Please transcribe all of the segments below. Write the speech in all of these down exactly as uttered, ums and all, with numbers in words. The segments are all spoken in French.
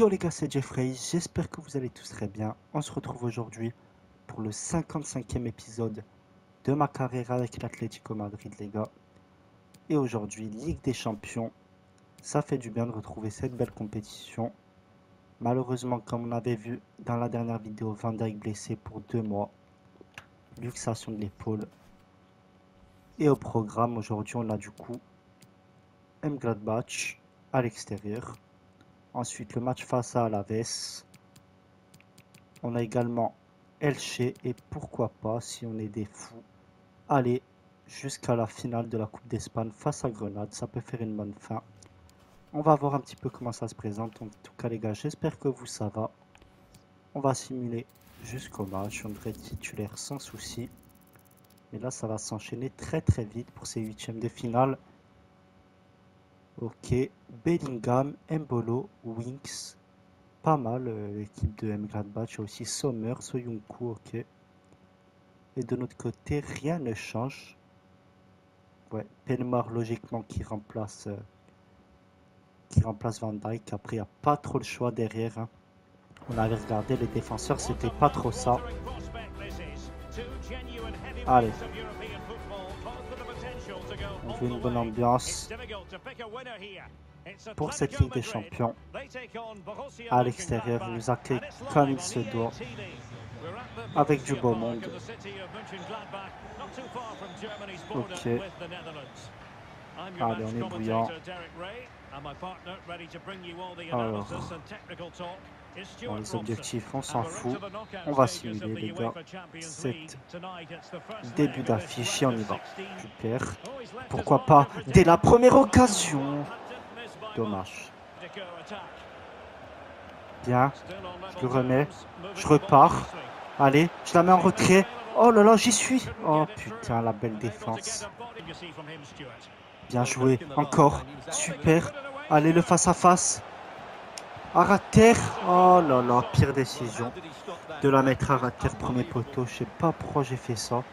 Yo les gars, c'est Jeffrey, j'espère que vous allez tous très bien. On se retrouve aujourd'hui pour le cinquante-cinquième épisode de ma carrière avec l'Atlético Madrid les gars. Et aujourd'hui, Ligue des Champions, ça fait du bien de retrouver cette belle compétition. Malheureusement, comme on avait vu dans la dernière vidéo, Van Dijk blessé pour deux mois. Luxation de l'épaule. Et au programme, aujourd'hui, on a du coup Mönchengladbach à l'extérieur. Ensuite, le match face à Alaves. On a également Elche et pourquoi pas, si on est des fous, aller jusqu'à la finale de la Coupe d'Espagne face à Grenade. Ça peut faire une bonne fin. On va voir un petit peu comment ça se présente. En tout cas les gars, j'espère que vous ça va. On va simuler jusqu'au match. On devrait être titulaire sans souci. Mais là, ça va s'enchaîner très très vite pour ces huitièmes de finale. Ok, Bellingham, Embolo, Winks. Pas mal euh, l'équipe de Mönchengladbach. Il y a aussi Sommer, Soyuncu, ok. Et de notre côté, rien ne change. Ouais, Pelmar logiquement qui remplace, euh, qui remplace Van Dijk. Après, il n'y a pas trop le choix derrière. Hein. On avait regardé les défenseurs, c'était pas trop ça. Allez. On veut une bonne ambiance pour cette Ligue des Champions. À l'extérieur, il nous accueille comme il se doit. Avec du beau monde. Ok. Allez, on est bouillant. Alors, bon, les objectifs, on s'en fout. On va simuler, les gars. C'est début d'affiche et on y va. Super. Pourquoi pas dès la première occasion. Dommage. Bien. Je le remets. Je repars. Allez, je la mets en retrait. Oh là là, j'y suis. Oh putain, la belle défense. Bien joué. Encore. Super. Allez, le face-à-face. À terre. Oh là là, pire décision. De la mettre à terre, premier poteau. Je sais pas pourquoi j'ai fait ça.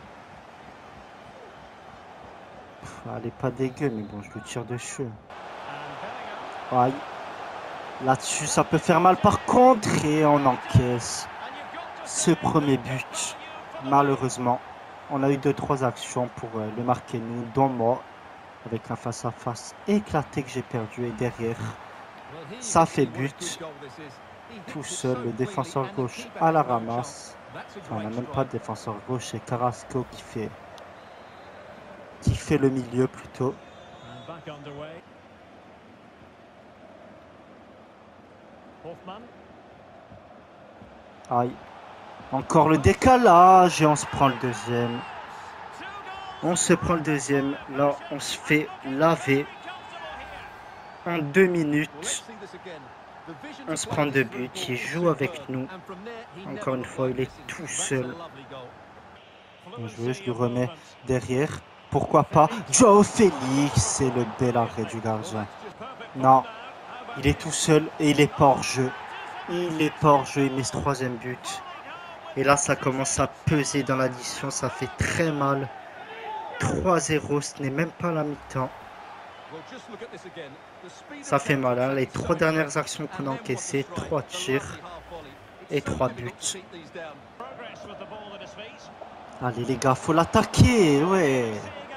Pff, elle est pas dégueu, mais bon, je le tire dessus. Aïe. Là-dessus, ça peut faire mal par contre. Et on encaisse ce premier but. Malheureusement, on a eu deux trois actions pour euh, le marquer nous, dont moi, avec un face-à-face éclaté que j'ai perdu. Et derrière, ça fait but. Tout seul, le défenseur gauche à la ramasse. Enfin, on n'a même pas de défenseur gauche, c'est Carrasco qui fait, qui fait le milieu plutôt. Aïe. Encore le décalage et on se prend le deuxième. On se prend le deuxième. Là, on se fait laver. En deux minutes, on se prend deux buts. Il joue avec nous. Encore une fois, il est tout seul. Bien joué, je le remets derrière. Pourquoi pas Joao Félix, c'est le bel arrêt du gardien. Non, il est tout seul et il est pas hors jeu. Il est pas hors jeu, il met ce troisième but. Et là, ça commence à peser dans l'addition, ça fait très mal. trois zéro, ce n'est même pas la mi-temps. Ça fait mal, hein. Les trois dernières actions qu'on a encaissées, trois tirs et trois buts. Allez les gars, faut l'attaquer, ouais.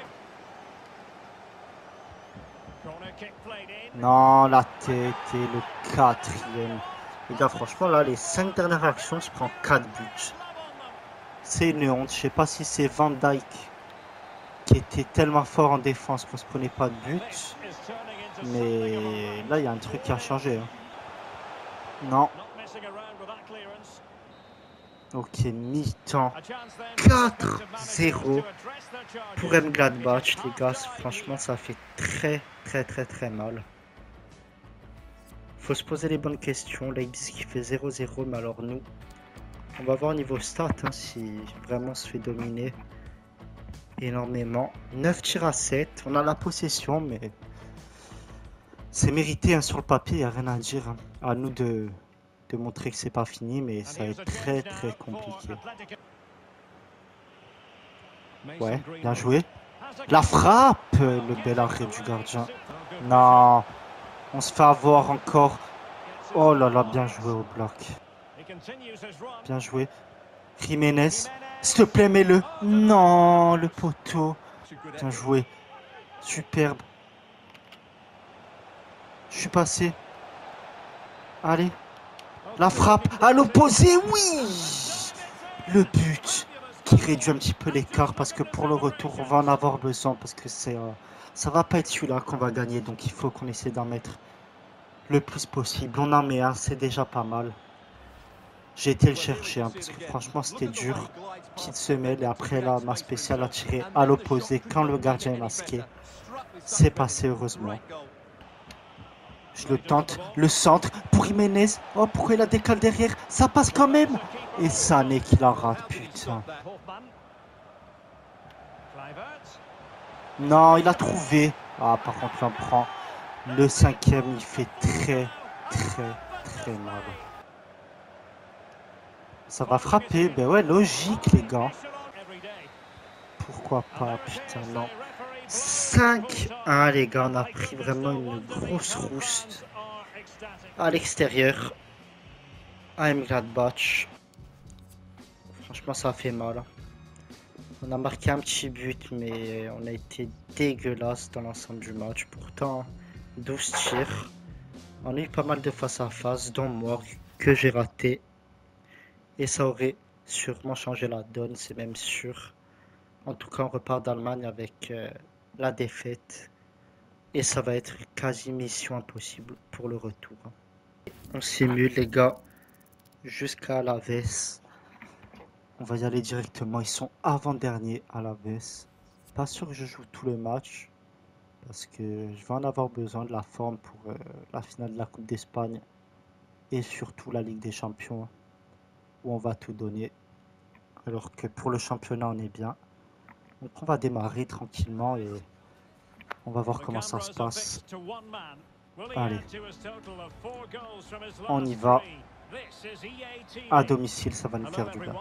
Non, la tête et le quatrième. Les gars, franchement, là, les cinq dernières actions, je prends quatre buts. C'est une honte. Je sais pas si c'est Van Dijk qui était tellement fort en défense qu'on se prenait pas de but. Mais là, il y a un truc qui a changé. Hein. Non. Ok, mi-temps. quatre zéro pour Mönchengladbach, les gars. Franchement, ça fait très, très, très, très mal. Faut se poser les bonnes questions. Leipzig qui fait zéro zéro, mais alors nous, on va voir au niveau stats hein, si vraiment on se fait dominer énormément. neuf tirs à sept, on a la possession, mais c'est mérité hein, sur le papier, il n'y a rien à dire. Hein. À nous de, de montrer que c'est pas fini, mais ça va être très très compliqué. Ouais, bien joué. La frappe, le bel arrêt du gardien. Non. On se fait avoir encore. Oh là là, bien joué au bloc. Bien joué. Jiménez, s'il te plaît, mets-le. Non, le poteau. Bien joué. Superbe. Je suis passé. Allez. La frappe à l'opposé, oui. Le but qui réduit un petit peu l'écart parce que pour le retour, on va en avoir besoin parce que c'est, euh, ça va pas être celui-là qu'on va gagner. Donc il faut qu'on essaie d'en mettre le plus possible. On en met un, c'est déjà pas mal. J'ai été le chercher hein, parce que franchement c'était dur. Petite semelle et après là, ma spéciale a tiré à l'opposé quand le gardien est masqué. C'est passé heureusement. Je le tente, le centre pour Jiménez. Oh, pourquoi il a décalé derrière? Ça passe quand même. Et Sané qui la rate, putain. Non, il a trouvé. Ah, par contre, il en prend. Le cinquième, il fait très, très, très mal. Ça va frapper. Ben ouais, logique, les gars. Pourquoi pas, putain, non. cinq un, les gars. On a pris vraiment une grosse rouste. À l'extérieur. À Mönchengladbach. Franchement, ça fait mal. On a marqué un petit but, mais on a été dégueulasse dans l'ensemble du match. Pourtant, douze tirs. On a eu pas mal de face-à-face, dont moi, que j'ai raté. Et ça aurait sûrement changé la donne, c'est même sûr. En tout cas, on repart d'Allemagne avec euh, la défaite. Et ça va être quasi mission impossible pour le retour. On simule, les gars, jusqu'à l'Aves. On va y aller directement. Ils sont avant-dernier à l'Aves. Pas sûr que je joue tout le match. Parce que je vais en avoir besoin de la forme pour euh, la finale de la Coupe d'Espagne. Et surtout la Ligue des Champions. Où on va tout donner. Alors que pour le championnat, on est bien. Donc on va démarrer tranquillement et on va voir comment ça se passe. Allez. On y va. À domicile, ça va nous faire du bien.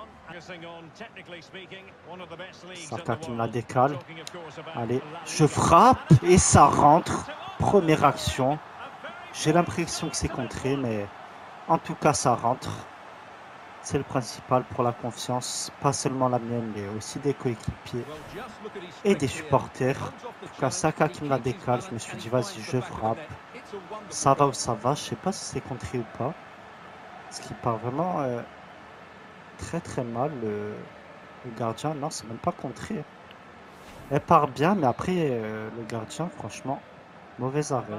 Saka qui me la décale. Allez, je frappe et ça rentre. Première action. J'ai l'impression que c'est contré, mais en tout cas, ça rentre. C'est le principal pour la confiance, pas seulement la mienne, mais aussi des coéquipiers et des supporters. En tout cas, Saka qui me la décale, je me suis dit, vas-y, je frappe. Ça va ou ça va, je sais pas si c'est contré ou pas. Parce qu'il part vraiment euh, très très mal, le, le gardien. Non, c'est même pas contré. Elle part bien, mais après, euh, le gardien, franchement, mauvais arrêt.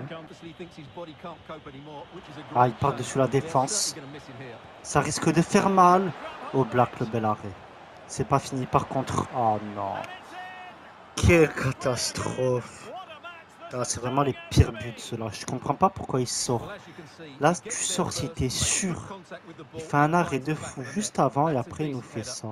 Ah, il part dessus la défense. Ça risque de faire mal. Oh, Black, le bel arrêt. C'est pas fini par contre. Oh non. Quelle catastrophe. Ah, c'est vraiment les pires buts, ceux-là. Je comprends pas pourquoi il sort. Là, tu sors si t'es sûr. Il fait un arrêt de fou juste avant et après, il nous fait ça.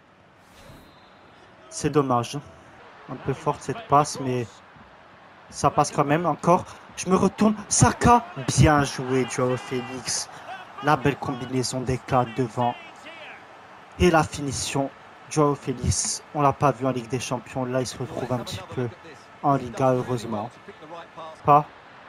C'est dommage. Un peu forte cette passe, mais ça passe quand même encore. Je me retourne. Saka. Bien joué, Joao Félix. La belle combinaison des quatre devant. Et la finition. Joao Félix. On l'a pas vu en Ligue des Champions. Là, il se retrouve un petit peu en Liga, heureusement. Pas.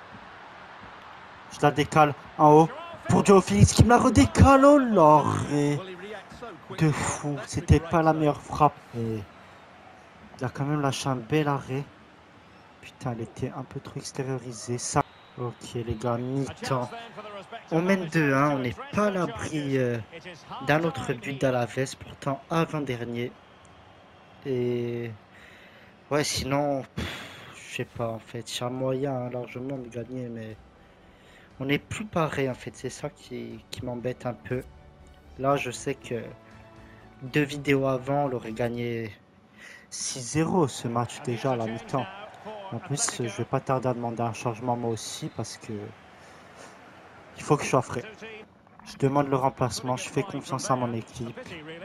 Je la décale en haut. Pour Joao Félix qui me la redécale. Oh l'arrêt de fou. C'était pas la meilleure frappe. Mais il a quand même lâché un bel arrêt. Putain, elle était un peu trop extériorisée. Ça. Ok les gars, mi-temps. On mène deux un, on n'est pas à l'abri euh, d'un autre but d'Alaves, pourtant avant-dernier. Et ouais, sinon, je sais pas en fait, j'ai un moyen hein, largement de gagner, mais on n'est plus pareil en fait, c'est ça qui, qui m'embête un peu. Là, je sais que deux vidéos avant, on aurait gagné six zéro ce match déjà à la mi-temps. En plus, je vais pas tarder à demander un changement moi aussi parce que il faut que je sois frais. Je demande le remplacement, je fais confiance à mon équipe.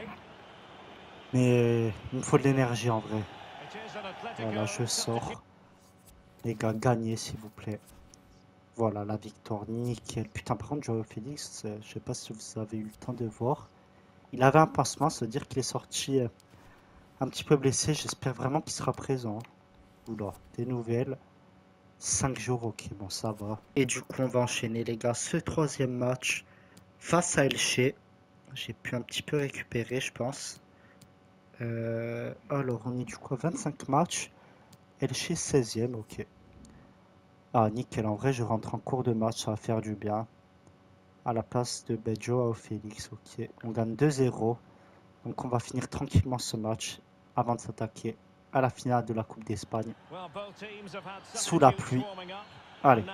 Mais il me faut de l'énergie en vrai. Voilà, je sors. Les gars, gagnez s'il vous plaît. Voilà, la victoire, nickel. Putain, par contre, Joao Félix, je sais pas si vous avez eu le temps de voir. Il avait un pansement, ça veut dire qu'il est sorti un petit peu blessé. J'espère vraiment qu'il sera présent. Oula, des nouvelles. cinq jours, ok, bon, ça va. Et du coup, on va enchaîner, les gars, ce troisième match face à Elche. J'ai pu un petit peu récupérer, je pense. Euh, alors, on est du coup à vingt-cinq matchs. Elche seizième, ok. Ah, nickel, en vrai, je rentre en cours de match, ça va faire du bien. À la place de ben, Joao Félix, ok. On gagne deux zéro. Donc, on va finir tranquillement ce match avant de s'attaquer à la finale de la Coupe d'Espagne. Sous la pluie. Allez.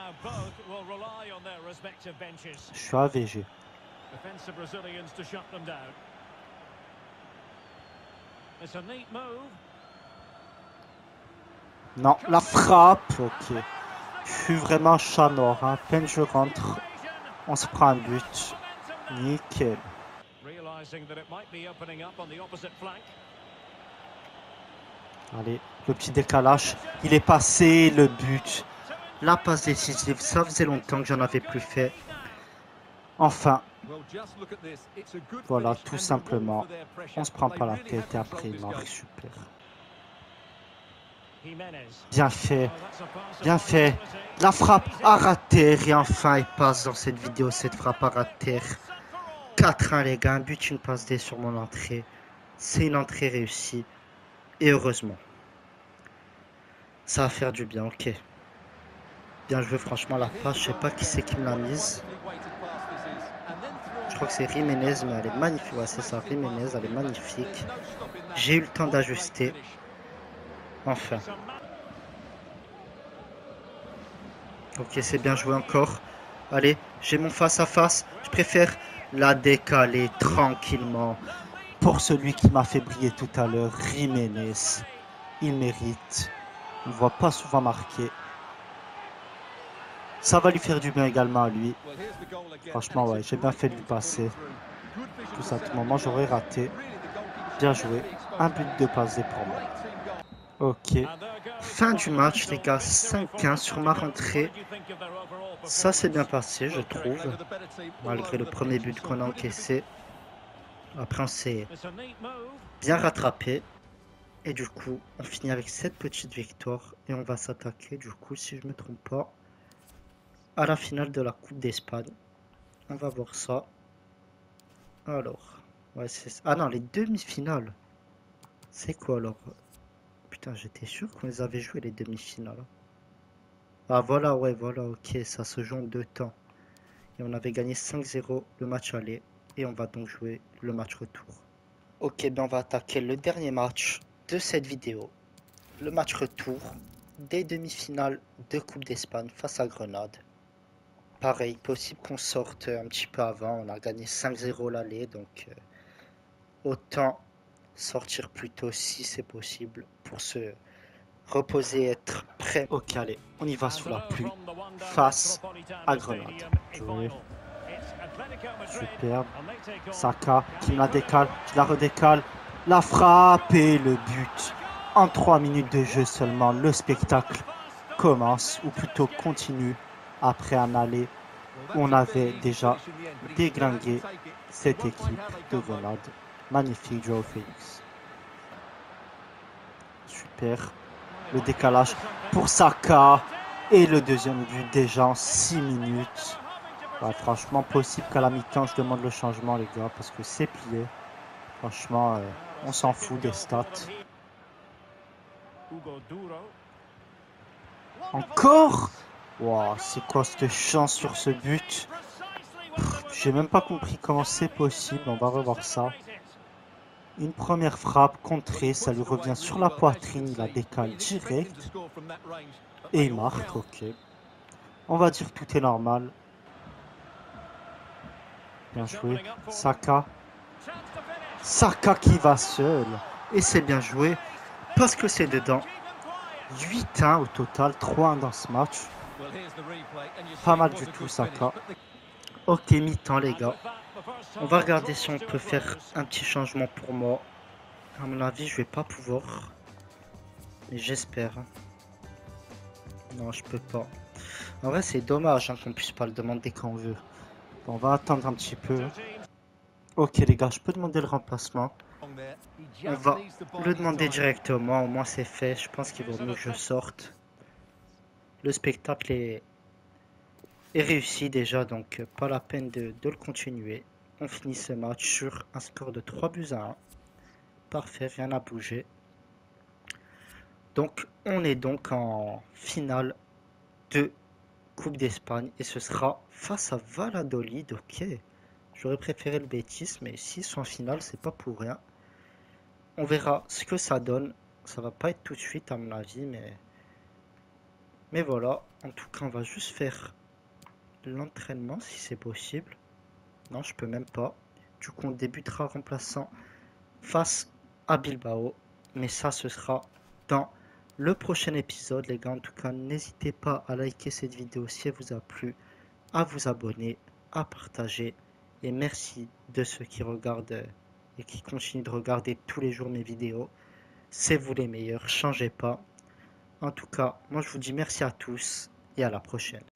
Je suis A V G. Non, la frappe, ok. Je suis vraiment un chat noir, hein. À peine je rentre, on se prend un but. Nickel. Allez, le petit décalage, il est passé, le but. La passe décisive, ça faisait longtemps que j'en avais plus fait. Enfin. Voilà, tout simplement. On se prend pas la tête et après il marque, super. Bien fait, bien fait. La frappe à rater et enfin il passe dans cette vidéo, cette frappe à rater. quatre un les gars, un but, une passe D sur mon entrée. C'est une entrée réussie. Et heureusement. Ça va faire du bien, ok. Bien joué franchement la passe, je sais pas qui c'est qui me l'a mise. Je crois que c'est Jiménez, mais elle est magnifique. Ouais, c'est ça, Jiménez, elle est magnifique. J'ai eu le temps d'ajuster. Enfin. Ok, c'est bien joué encore. Allez, j'ai mon face-à-face. Je préfère la décaler tranquillement. Pour celui qui m'a fait briller tout à l'heure, Jiménez. Il mérite. On ne voit pas souvent marquer. Ça va lui faire du bien également à lui. Franchement, ouais, j'ai bien fait de lui passer. Tout ça, à tout moment, j'aurais raté. Bien joué. Un but de passer pour moi. Ok. Fin du match, les gars. cinq un sur ma rentrée. Ça s'est bien passé, je trouve. Malgré le premier but qu'on a encaissé. Après, on s'est bien rattrapé. Et du coup, on finit avec cette petite victoire. Et on va s'attaquer, du coup, si je ne me trompe pas, à la finale de la Coupe d'Espagne. On va voir ça. Alors. Ouais, c'est... Ah non, les demi-finales. C'est quoi alors? Putain, j'étais sûr qu'on les avait joués les demi-finales. Ah voilà, ouais, voilà, ok, ça se joue en deux temps. Et on avait gagné cinq zéro le match aller. Et on va donc jouer le match retour. Ok, ben on va attaquer le dernier match de cette vidéo. Le match retour des demi-finales de Coupe d'Espagne face à Grenade. Pareil, possible qu'on sorte un petit peu avant. On a gagné cinq zéro l'aller, donc euh, autant sortir plus tôt si c'est possible pour se reposer et être prêt. Ok, allez, on y va sous la pluie face à Grenade. Joué. Superbe. Saka qui me la décale, je la redécale. La frappe et le but. En trois minutes de jeu seulement, le spectacle commence, ou plutôt continue, après un aller où on avait déjà déglingué cette équipe de Grenade. Magnifique, Joao Félix. Super. Le décalage pour Saka. Et le deuxième but déjà en six minutes. Ouais, franchement, possible qu'à la mi-temps, je demande le changement, les gars, parce que c'est plié. Franchement, euh, on s'en fout des stats. Encore? Wow, c'est quoi cette chance sur ce but? J'ai même pas compris comment c'est possible. On va revoir ça. Une première frappe contrée, ça lui revient sur la poitrine, il la décale direct. Et il marque, ok. On va dire que tout est normal. Bien joué. Saka. Saka qui va seul. Et c'est bien joué. Parce que c'est dedans. huit un au total. trois un dans ce match. Pas mal du tout, Saka. Ok, mi-temps, les gars. On va regarder si on peut faire un petit changement pour moi. À mon avis, je vais pas pouvoir. Mais j'espère. Non, je peux pas. En vrai, c'est dommage hein, qu'on puisse pas le demander quand on veut. Bon, on va attendre un petit peu. Ok, les gars, je peux demander le remplacement. On va le demander directement. Au moins, c'est fait. Je pense qu'il vaut mieux que je sorte. le spectacle est, est réussi déjà, donc pas la peine de, de le continuer. On finit ce match sur un score de trois buts à un. Parfait, rien n'a bougé. Donc on est donc en finale de Coupe d'Espagne et ce sera face à Valladolid. Ok, j'aurais préféré le Betis, mais s'ils sont en finale, c'est pas pour rien. On verra ce que ça donne. Ça va pas être tout de suite à mon avis, mais mais voilà. En tout cas, on va juste faire l'entraînement si c'est possible. Non, je peux même pas. Du coup, on débutera remplaçant face à Bilbao. Mais ça, ce sera dans le prochain épisode, les gars. En tout cas, n'hésitez pas à liker cette vidéo si elle vous a plu, à vous abonner, à partager. Et merci de ceux qui regardent et qui continuent de regarder tous les jours mes vidéos. C'est vous les meilleurs, changez pas. En tout cas, moi je vous dis merci à tous et à la prochaine.